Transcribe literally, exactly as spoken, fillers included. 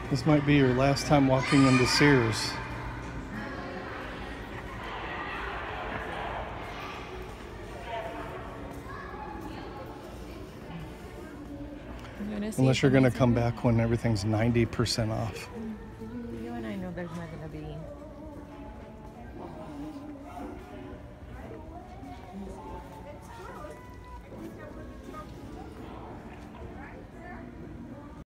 This might be your last time walking into Sears. Unless you're going to come back when everything's ninety percent off.